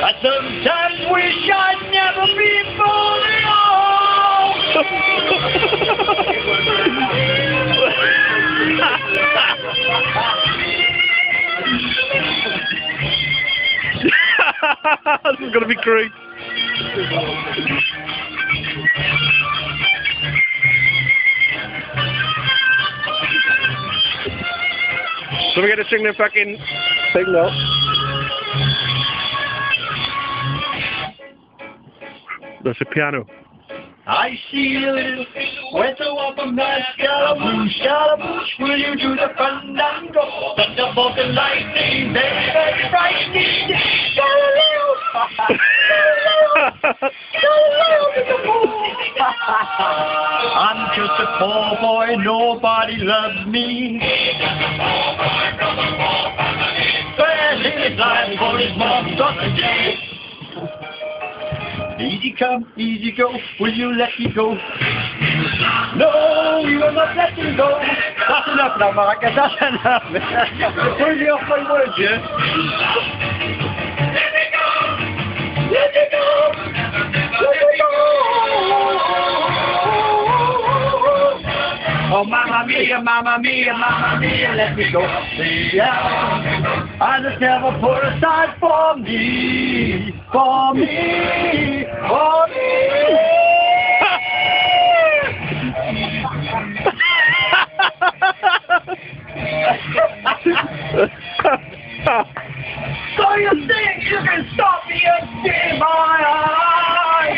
I sometimes wish I'd never been born at all. This is gonna be great. So we gotta sing the fucking thing now. That's a piano. I see a little weather up a man, Scaramouche, will you do the fandango? Thunderbolt and lightning, very, very frightening. Galileo, I'm just a poor boy, nobody loves me. Well, his life for his mom doesn't care. Easy come, easy go, will you let me go? No, you will not let me go. That's enough now, Marcus, that's enough. Put me off my words, yeah? Let me go! Let me go! Let me go! Oh, mamma mia, mamma mia, mamma mia, let me go. Yeah, I just never put aside for me, for me, for me. So you think you can stop me and see my eyes?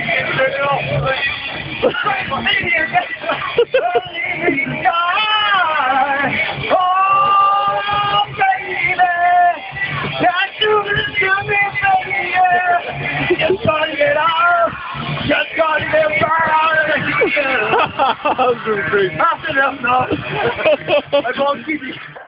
Oh, baby, can't you listen to me, baby? Just gotta get out, just gotta get out. That's enough now. I won't keep you.